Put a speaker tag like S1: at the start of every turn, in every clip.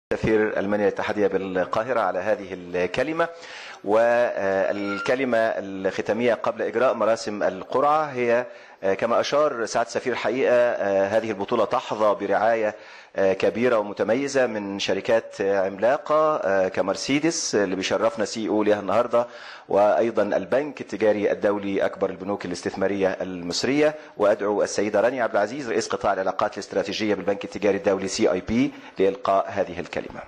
S1: سفير ألمانيا الاتحادية بالقاهرة على هذه الكلمة. والكلمة الختامية قبل إجراء مراسم القرعة هي كما أشار سعادة السفير حقيقة هذه البطولة تحظى برعاية كبيرة ومتميزة من شركات عملاقة كمرسيدس اللي بيشرفنا CEO لها النهاردة، وأيضا البنك التجاري الدولي أكبر البنوك الاستثمارية المصرية. وأدعو السيدة رانيا عبد العزيز رئيس قطاع العلاقات الاستراتيجية بالبنك التجاري الدولي CIB لإلقاء هذه الكلمة.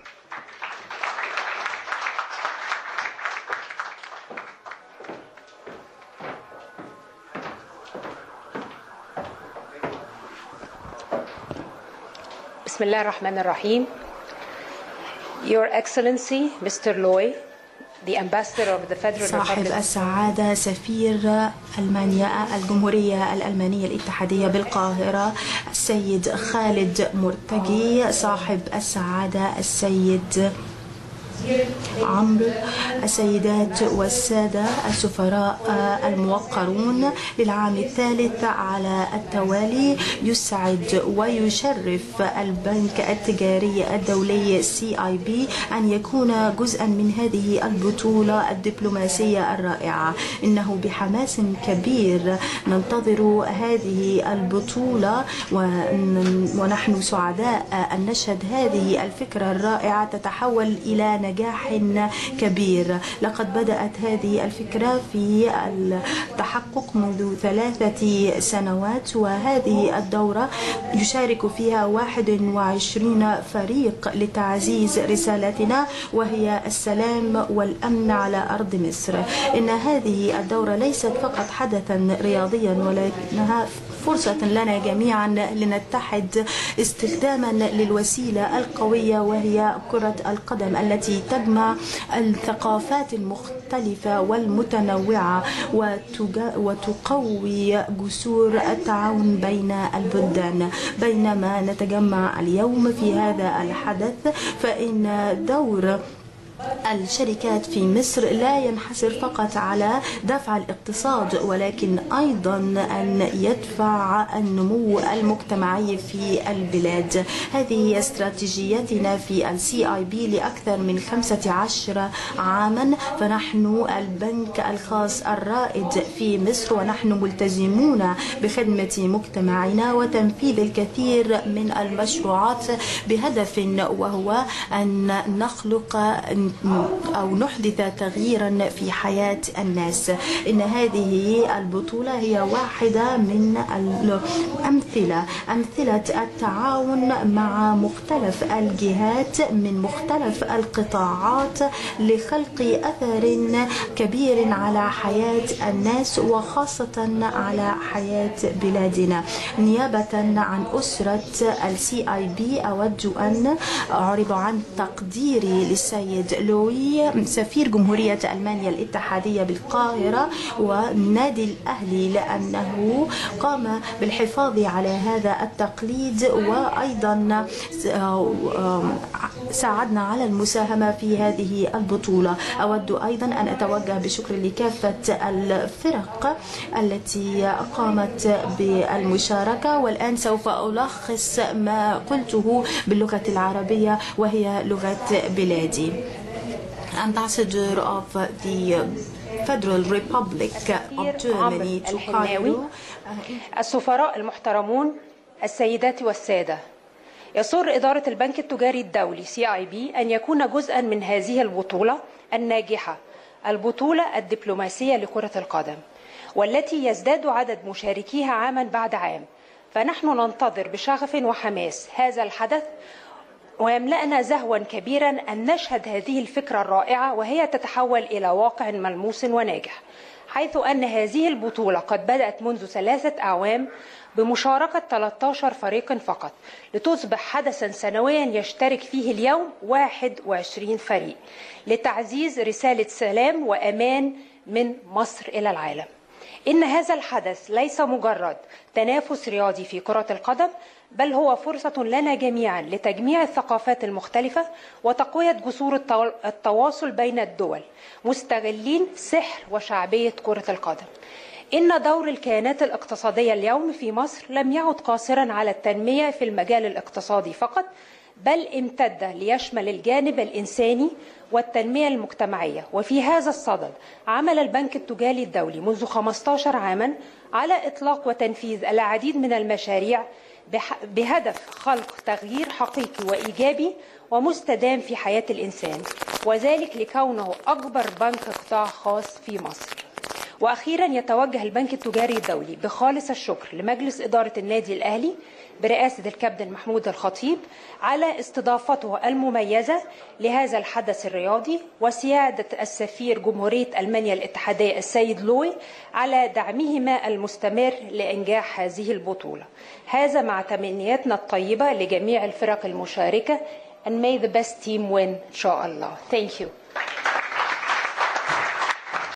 S2: بسم الله الرحمن الرحيم. Your Excellency Mr. Loy, the Ambassador of the Federal
S3: صاحب
S2: Republic.
S3: السعادة سفير ألمانيا الجمهورية الألمانية الاتحادية بالقاهرة السيد خالد مرتجي، صاحب السعادة السيد عمرو، السيدات والسادة السفراء الموقرون، للعام الثالث على التوالي يسعد ويشرف البنك التجاري الدولي CIB أن يكون جزءا من هذه البطولة الدبلوماسية الرائعة. إنه بحماس كبير ننتظر هذه البطولة ونحن سعداء أن نشهد هذه الفكرة الرائعة تتحول إلى نجاح كبير. لقد بدأت هذه الفكرة في التحقق منذ 3 سنوات، وهذه الدورة يشارك فيها 21 فريق لتعزيز رسالتنا وهي السلام والأمن على أرض مصر. إن هذه الدورة ليست فقط حدثا رياضيا ولكنها فرصة لنا جميعا لنتحد استخداما للوسيلة القوية وهي كرة القدم التي تجمع الثقافات المختلفة والمتنوعة وتقوي جسور التعاون بين البلدان. بينما نتجمع اليوم في هذا الحدث فإن دور الشركات في مصر لا ينحصر فقط على دفع الاقتصاد ولكن أيضا أن يدفع النمو المجتمعي في البلاد. هذه استراتيجيتنا في CIB لأكثر من 15 عاما، فنحن البنك الخاص الرائد في مصر ونحن ملتزمون بخدمة مجتمعنا وتنفيذ الكثير من المشروعات بهدف وهو أن نخلق أو نحدث تغييرا في حياة الناس. إن هذه البطولة هي واحدة من أمثلة التعاون مع مختلف الجهات من مختلف القطاعات لخلق أثر كبير على حياة الناس وخاصة على حياة بلادنا. نيابة عن أسرة CIB أود أن أعرب عن تقديري للسيد لوي سفير جمهورية ألمانيا الاتحادية بالقاهرة ونادي الأهلي لأنه قام بالحفاظ على هذا التقليد وأيضا ساعدنا على المساهمة في هذه البطولة. أود أيضا أن أتوجه بشكر لكافة الفرق التي قامت بالمشاركة، والآن سوف ألخص ما قلته باللغة العربية وهي لغة بلادي. Ambassador of the Federal Republic of Germany to Cairo.
S2: السفراء المحترمون، السيدات والسادة، يسر إدارة البنك التجاري الدولي CIB أن يكون جزءا من هذه البطولة الناجحة، البطولة الدبلوماسية لكرة القدم، والتي يزداد عدد مشاركيها عاما بعد عام. فنحن ننتظر بشغف وحماس هذا الحدث، ويملأنا زهوا كبيرا أن نشهد هذه الفكرة الرائعة وهي تتحول إلى واقع ملموس وناجح، حيث أن هذه البطولة قد بدأت منذ 3 أعوام بمشاركة 13 فريق فقط، لتصبح حدثا سنويا يشترك فيه اليوم 21 فريق لتعزيز رسالة سلام وأمان من مصر إلى العالم. إن هذا الحدث ليس مجرد تنافس رياضي في كرة القدم، بل هو فرصة لنا جميعا لتجميع الثقافات المختلفة وتقوية جسور التواصل بين الدول، مستغلين سحر وشعبية كرة القدم. إن دور الكيانات الاقتصادية اليوم في مصر لم يعد قاصرا على التنمية في المجال الاقتصادي فقط، بل امتد ليشمل الجانب الإنساني والتنمية المجتمعية. وفي هذا الصدد عمل البنك التجاري الدولي منذ 15 عاما على إطلاق وتنفيذ العديد من المشاريع بهدف خلق تغيير حقيقي وإيجابي ومستدام في حياة الإنسان، وذلك لكونه أكبر بنك قطاع خاص في مصر. وأخيرا يتوجه البنك التجاري الدولي بخالص الشكر لمجلس إدارة النادي الأهلي برئاسة الكابتن محمود الخطيب على استضافته المميزة لهذا الحدث الرياضي، وسيادة السفير جمهورية ألمانيا الاتحادية السيد لوي على دعمهما المستمر لإنجاح هذه البطولة. هذا مع تمنياتنا الطيبة لجميع الفرق المشاركة. And may the best team win إن شاء الله. Thank you.